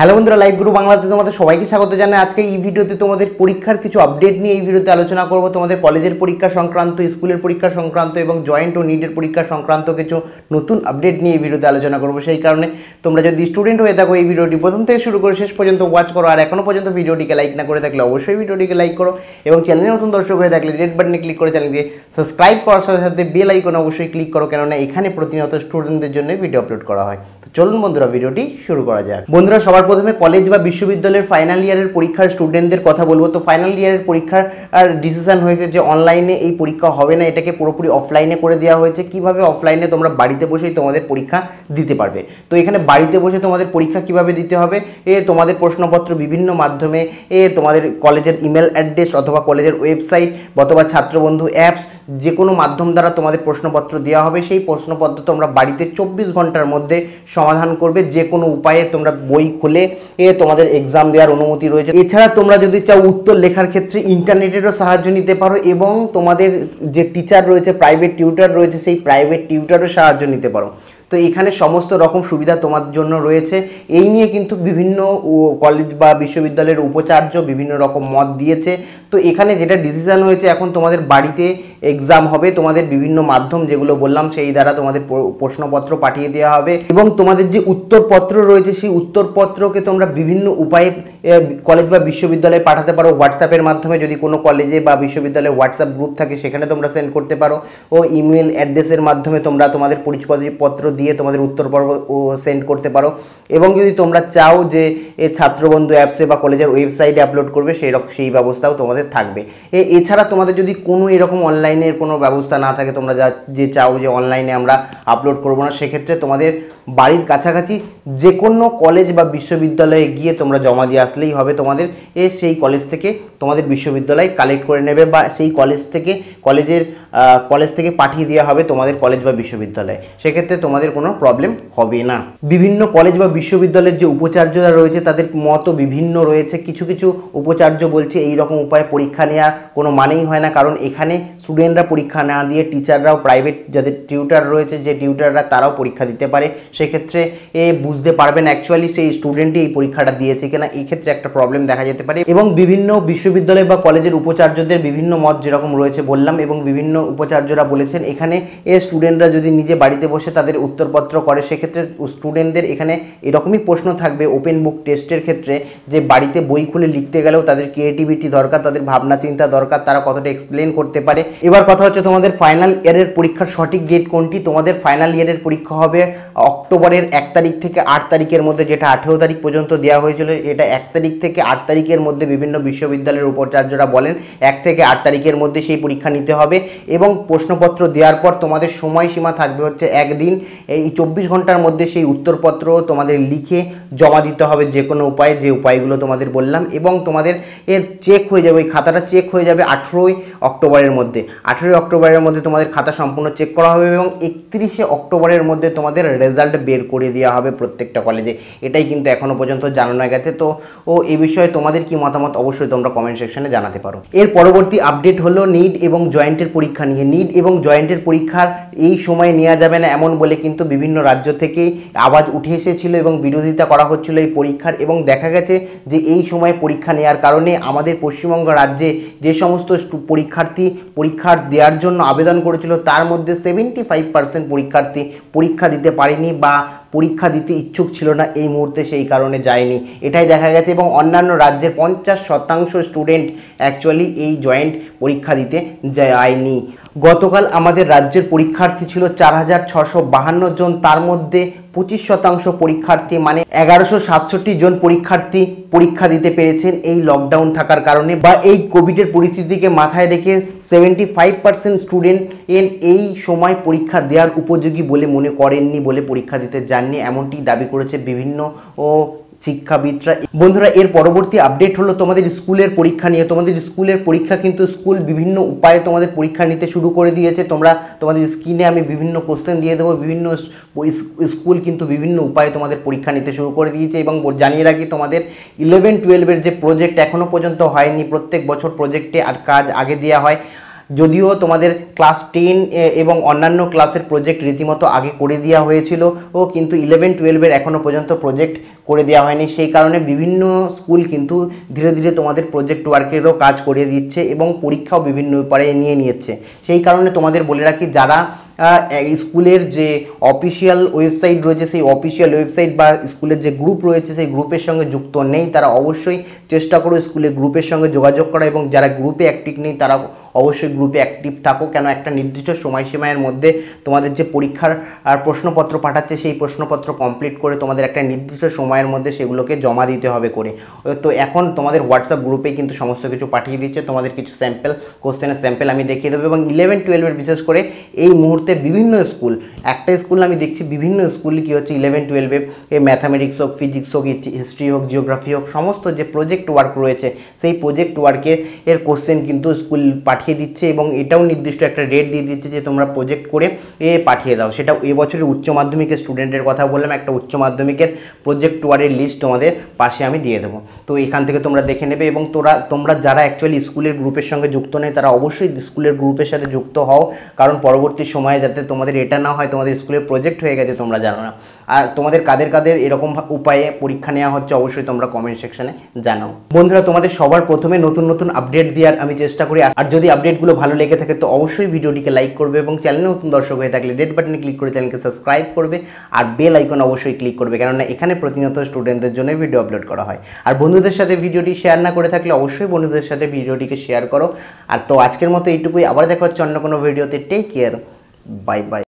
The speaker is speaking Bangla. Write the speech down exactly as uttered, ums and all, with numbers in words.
হ্যালো বন্ধুরা, লাইভ গুরু বাংলাতে তোমাদের সবাইকে স্বাগত জানাই। আজকে এই ভিডিওতে তোমাদের পরীক্ষার কিছু আপডেট নিয়ে এই ভিডিওতে আলোচনা করব। তোমাদের কলেজের পরীক্ষা সংক্রান্ত, স্কুলের পরীক্ষা সংক্রান্ত এবং জয়েন্ট ও নিডের পরীক্ষা সংক্রান্ত কিছু নতুন আপডেট নিয়ে এই ভিডিওতে আলোচনা করব। সেই কারণে তোমরা যদি স্টুডেন্ট হয়ে থাকো এই ভিডিওটি প্রথম থেকে শুরু করে শেষ পর্যন্ত ওয়াচ করো। আর এখনও পর্যন্ত ভিডিওটিকে লাইক না করে থাকলে অবশ্যই ভিডিওটিকে লাইক করো এবং চ্যানেলে নতুন দর্শক হয়ে থাকলে রেড বাটনে ক্লিক করে চ্যানেলকে সাবস্ক্রাইব করার সাথে সাথে বেল আইকনে অবশ্যই ক্লিক করো, কেননা এখানে প্রতিনিয়ত স্টুডেন্টদের জন্য ভিডিও আপলোড করা হয়। তো চলুন বন্ধুরা, ভিডিওটি শুরু করা যাক। বন্ধুরা, সবার প্রথমে কলেজ বা বিশ্ববিদ্যালয়ের ফাইনাল ইয়ারের পরীক্ষার স্টুডেন্টদের কথা বলবো। তো ফাইনাল ইয়ারের পরীক্ষার আর ডিসিশন হয়েছে যে অনলাইনে এই পরীক্ষা হবে না, এটাকে পুরোপুরি অফলাইনে করে দেওয়া হয়েছে। কিভাবে অফলাইনে তোমরা বাড়িতে বসেই তোমাদের পরীক্ষা দিতে পারবে। তো এখানে বাড়িতে বসে তোমাদের পরীক্ষা কিভাবে দিতে হবে, এ তোমাদের প্রশ্নপত্র বিভিন্ন মাধ্যমে এ তোমাদের কলেজের ইমেল অ্যাড্রেস অথবা কলেজের ওয়েবসাইট অথবা ছাত্রবন্ধু অ্যাপস যে কোনো মাধ্যম দ্বারা তোমাদের প্রশ্নপত্র দেওয়া হবে। সেই প্রশ্নপত্র তোমরা বাড়িতে চব্বিশ ঘন্টার মধ্যে সমাধান করবে। যে কোনো উপায়ে তোমরা বই খুলে এ তোমাদের এক্সাম দেওয়ার অনুমতি রয়েছে। এছাড়া তোমরা যদি চাও উত্তর লেখার ক্ষেত্রে ইন্টারনেটেরও সাহায্য নিতে পারো এবং তোমাদের যে টিচার রয়েছে, প্রাইভেট টিউটার রয়েছে, সেই প্রাইভেট টিউটারও সাহায্য নিতে পারো। তো এখানে সমস্ত রকম সুবিধা তোমার জন্য রয়েছে। এই নিয়ে কিন্তু বিভিন্ন কলেজ বা বিশ্ববিদ্যালয়ের উপাচার্য বিভিন্ন রকম মত দিয়েছে। তো এখানে যেটা ডিসিশন হয়েছে, এখন তোমাদের বাড়িতে এক্সাম হবে। তোমাদের বিভিন্ন মাধ্যম যেগুলো বললাম সেই দ্বারা তোমাদের প্রশ্নপত্র পাঠিয়ে দেওয়া হবে এবং তোমাদের যে উত্তরপত্র রয়েছে সেই উত্তরপত্রকে তোমরা বিভিন্ন উপায়ে কলেজ বা বিশ্ববিদ্যালয়ে পাঠাতে পারো। হোয়াটসঅ্যাপের মাধ্যমে, যদি কোনো কলেজে বা বিশ্ববিদ্যালয়ে হোয়াটসঅ্যাপ গ্রুপ থাকে সেখানে তোমরা সেন্ড করতে পারো, ও ইমেল অ্যাড্রেসের মাধ্যমে তোমরা তোমাদের পরিচয়পত্র দিয়ে তোমাদের উত্তরপর্ব ও সেন্ড করতে পারো। এবং যদি তোমরা চাও যে এ ছাত্রবন্ধু অ্যাপসে বা কলেজের ওয়েবসাইটে আপলোড করবে, সেই রকম সেই ব্যবস্থাও তোমাদের থাকবে। এছাড়া তোমাদের যদি কোনো এরকম অনলাইনের কোনো ব্যবস্থা না থাকে, তোমরা যা যে চাও যে অনলাইনে আমরা আপলোড করবো না, সেক্ষেত্রে তোমাদের বাড়ির কাছাকাছি যে কোনো কলেজ বা বিশ্ববিদ্যালয়ে গিয়ে তোমরা জমা দিয়ে আসলেই হবে। তোমাদের এ সেই কলেজ থেকে তোমাদের বিশ্ববিদ্যালয় কালেক্ট করে নেবে বা সেই কলেজ থেকে কলেজের কলেজ থেকে পাঠিয়ে দেওয়া হবে তোমাদের কলেজ বা বিশ্ববিদ্যালয়ে। সেক্ষেত্রে তোমাদের কোনো প্রবলেম হবে না। বিভিন্ন কলেজ বা বিশ্ববিদ্যালয়ের যে উপাচার্যরা রয়েছে তাদের মতও বিভিন্ন রয়েছে। কিছু কিছু উপাচার্য বলছে এই রকম উপায়ে পরীক্ষা নেওয়ার কোনো মানেই হয় না, কারণ এখানে স্টুডেন্টরা পরীক্ষা না দিয়ে টিচাররাও, প্রাইভেট যাদের টিউটার রয়েছে যে টিউটাররা, তারাও পরীক্ষা দিতে পারে। সেক্ষেত্রে এ বুঝতে পারবেন অ্যাকচুয়ালি সেই স্টুডেন্টই এই পরীক্ষাটা দিয়েছে কিনা, এই ক্ষেত্রে একটা প্রবলেম দেখা যেতে পারে। এবং বিভিন্ন বিশ্ববিদ্যালয় বা কলেজের উপাচার্যদের বিভিন্ন মত যেরকম রয়েছে বললাম, এবং বিভিন্ন উপাচার্যরা বলেছেন এখানে এ স্টুডেন্টরা যদি নিজে বাড়িতে বসে তাদের উত্তরপত্র করে, সেক্ষেত্রে স্টুডেন্টদের এখানে এরকমই প্রশ্ন থাকবে ওপেন বুক টেস্টের ক্ষেত্রে, যে বাড়িতে বই খুলে লিখতে গেলেও তাদের ক্রিয়েটিভিটি দরকার, তাদের ভাবনা চিন্তা দরকার, তারা কতটা এক্সপ্লেন করতে পারে। এবার কথা হচ্ছে তোমাদের ফাইনাল ইয়ারের পরীক্ষার সঠিক ডেট কোনটি। তোমাদের ফাইনাল ইয়ারের পরীক্ষা হবে অক্টোবরের এক তারিখ থেকে আট তারিখের মধ্যে, যেটা আঠেরো তারিখ পর্যন্ত দেওয়া হয়েছিল। এটা এক তারিখ থেকে আট তারিখের মধ্যে বিভিন্ন বিশ্ববিদ্যালয়ের উপাচার্যরা বলেন এক থেকে আট তারিখের মধ্যে সেই পরীক্ষা নিতে হবে। এবং প্রশ্নপত্র দেওয়ার পর তোমাদের সময়সীমা থাকবে হচ্ছে একদিন। এই চব্বিশ ঘন্টার মধ্যে সেই উত্তরপত্র তোমাদের লিখে জমা দিতে হবে যে কোনো উপায়ে, যে উপায়গুলো তোমাদের বললাম। এবং তোমাদের এর চেক হয়ে যাবে, ওই খাতাটা চেক হয়ে যাবে আঠেরোই অক্টোবরের মধ্যে। আঠেরোই অক্টোবরের মধ্যে তোমাদের খাতা সম্পূর্ণ চেক করা হবে এবং একত্রিশে অক্টোবরের মধ্যে তোমাদের রেজাল্ট বের করে দেওয়া হবে প্রত্যেকটা কলেজে। এটাই কিন্তু এখনও পর্যন্ত জানানো গেছে। তো ও এই বিষয়ে তোমাদের কি মতামত অবশ্যই তোমরা কমেন্ট সেকশনে জানাতে পারো। এর পরবর্তী আপডেট হলো নিড এবং জয়েন্টের পরীক্ষা নিয়ে। নিড এবং জয়েন্টের পরীক্ষার এই সময় নেওয়া যাবে না এমন বলে কিন্তু বিভিন্ন রাজ্য থেকে আওয়াজ উঠে এসেছিল এবং বিরোধিতা করা হচ্ছিল এই পরীক্ষার। এবং দেখা গেছে যে এই সময় পরীক্ষা নেওয়ার কারণে আমাদের পশ্চিমবঙ্গ রাজ্যে যে সমস্ত পরীক্ষার্থী পরীক্ষার দেওয়ার জন্য আবেদন করেছিল, তার মধ্যে সেভেন্টি ফাইভ পার্সেন্ট পরীক্ষার্থী পরীক্ষা দিতে পারেনি বা পরীক্ষা দিতে ইচ্ছুক ছিল না এই মুহূর্তে, সেই কারণে যায়নি, এটাই দেখা গেছে। এবং অন্যান্য রাজ্যের পঞ্চাশ শতাংশ স্টুডেন্ট অ্যাকচুয়ালি এই জয়েন্ট পরীক্ষা দিতে যায়নি। গতকাল আমাদের রাজ্যের পরীক্ষার্থী ছিল চার হাজার ছশো বাহান্ন জন, তার মধ্যে পঁচিশ শতাংশ পরীক্ষার্থী মানে এগারোশো সাতষট্টি জন পরীক্ষার্থী পরীক্ষা দিতে পেরেছেন এই লকডাউন থাকার কারণে বা এই কোভিডের পরিস্থিতিকে মাথায় রেখে সেভেন্টি ফাইভ পার্সেন্ট স্টুডেন্ট এই সময় পরীক্ষা দেওয়ার উপযোগী বলে মনে করেননি বলে পরীক্ষা দিতে যাননি, এমনটি দাবি করেছে বিভিন্ন ও শিক্ষাবিদরা। বন্ধুরা, এর পরবর্তী আপডেট হলো তোমাদের স্কুলের পরীক্ষা নিয়ে। তোমাদের স্কুলের পরীক্ষা কিন্তু স্কুল বিভিন্ন উপায়ে তোমাদের পরীক্ষা নিতে শুরু করে দিয়েছে। তোমরা তোমাদের স্ক্রিনে আমি বিভিন্ন কোশ্চেন দিয়ে দেবো। বিভিন্ন স্কুল কিন্তু বিভিন্ন উপায়ে তোমাদের পরীক্ষা নিতে শুরু করে দিয়েছে। এবং জানিয়ে রাখি তোমাদের ইলেভেন টুয়েলভের যে প্রজেক্ট এখনও পর্যন্ত হয়নি, প্রত্যেক বছর প্রজেক্টে আর কাজ আগে দেওয়া হয়। যদিও তোমাদের ক্লাস টেন এবং অন্যান্য ক্লাসের প্রজেক্ট রীতিমতো আগে করে দেওয়া হয়েছিল ও কিন্তু ইলেভেন টুয়েলভের এখনও পর্যন্ত প্রজেক্ট করে দেওয়া হয়নি, সেই কারণে বিভিন্ন স্কুল কিন্তু ধীরে ধীরে তোমাদের প্রজেক্ট ওয়ার্কেরও কাজ করে দিচ্ছে এবং পরীক্ষাও বিভিন্ন উপায়ে নিয়ে নিচ্ছে। সেই কারণে তোমাদের বলে রাখি, যারা স্কুলের যে অফিসিয়াল ওয়েবসাইট রয়েছে সেই অফিসিয়াল ওয়েবসাইট বা স্কুলের যে গ্রুপ রয়েছে সেই গ্রুপের সঙ্গে যুক্ত নেই, তারা অবশ্যই চেষ্টা করো স্কুলের গ্রুপের সঙ্গে যোগাযোগ করা, এবং যারা গ্রুপে অ্যাক্টিভ নেই তারা অবশ্যই গ্রুপে অ্যাক্টিভ থাকো। কেন একটা নির্দিষ্ট সময়সীমার মধ্যে তোমাদের যে পরীক্ষার আর প্রশ্নপত্র পাঠাচ্ছে সেই প্রশ্নপত্র কমপ্লিট করে তোমাদের একটা নির্দিষ্ট সময়ের মধ্যে সেগুলোকে জমা দিতে হবে করে। তো এখন তোমাদের হোয়াটসঅ্যাপ গ্রুপে কিন্তু সমস্ত কিছু পাঠিয়ে দিচ্ছে, তোমাদের কিছু স্যাম্পেল কোশ্চেনের স্যাম্পেল আমি দেখিয়ে দেবো। এবং ইলেভেন টুয়েলভের বিশেষ করে এই মুহূর্তে বিভিন্ন স্কুল, একটা স্কুল আমি দেখছি বিভিন্ন স্কুল কী হচ্ছে ইলেভেন টুয়েলভে ম্যাথামেটিক্স হোক, ফিজিক্স হোক, হিস্ট্রি হোক, জিওগ্রাফি হোক, সমস্ত যে প্রজেক্ট ওয়ার্ক রয়েছে সেই প্রজেক্ট ওয়ার্কের এর কোশ্চেন কিন্তু স্কুল পাঠিয়ে দিচ্ছে এবং এটাও নির্দিষ্ট একটা রেট দিয়ে দিচ্ছে যে তোমরা প্রজেক্ট করে এ পাঠিয়ে দাও। সেটা এবছরের উচ্চ মাধ্যমিকের স্টুডেন্টের কথা বললাম, একটা উচ্চ মাধ্যমিকের প্রজেক্ট ওয়ার্কের লিস্ট তোমাদের পাশে আমি দিয়ে দেবো, তো এখান থেকে তোমরা দেখে নেবে। এবং তোরা তোমরা যারা অ্যাকচুয়ালি স্কুলের গ্রুপের সঙ্গে যুক্ত নেই তারা অবশ্যই স্কুলের গ্রুপের সাথে যুক্ত হও, কারণ পরবর্তী সময়ে যাতে তোমাদের এটা না হয় তোমাদের স্কুলের প্রজেক্ট হয়ে গেছে তোমরা জানো না। আর তোমাদের কাদের কাদের এরকম উপায়ে পরীক্ষা নেওয়া হচ্ছে অবশ্যই তোমরা কমেন্ট সেকশনে জানাও। বন্ধুরা, তোমাদের সবার প্রথমে নতুন নতুন আপডেট দেওয়ার আমি চেষ্টা করি, আর যদি আপডেটগুলো ভালো লেগে থাকে তো অবশ্যই ভিডিওটিকে লাইক করবে এবং চ্যানেলে নতুন দর্শক হয়ে থাকলে রেড বাটনে ক্লিক করে চ্যানেলকে সাবস্ক্রাইব করবে আর বেল আইকন অবশ্যই ক্লিক করবে, কেননা এখানে প্রতিনিয়ত স্টুডেন্টদের জন্য ভিডিও আপলোড করা হয়। আর বন্ধুদের সাথে ভিডিওটি শেয়ার না করে থাকলে অবশ্যই বন্ধুদের সাথে ভিডিওটিকে শেয়ার করো। আর তো আজকের মতো এইটুকুই, আবার দেখা হচ্ছে অন্য কোনো ভিডিওতে। Take care, bye by.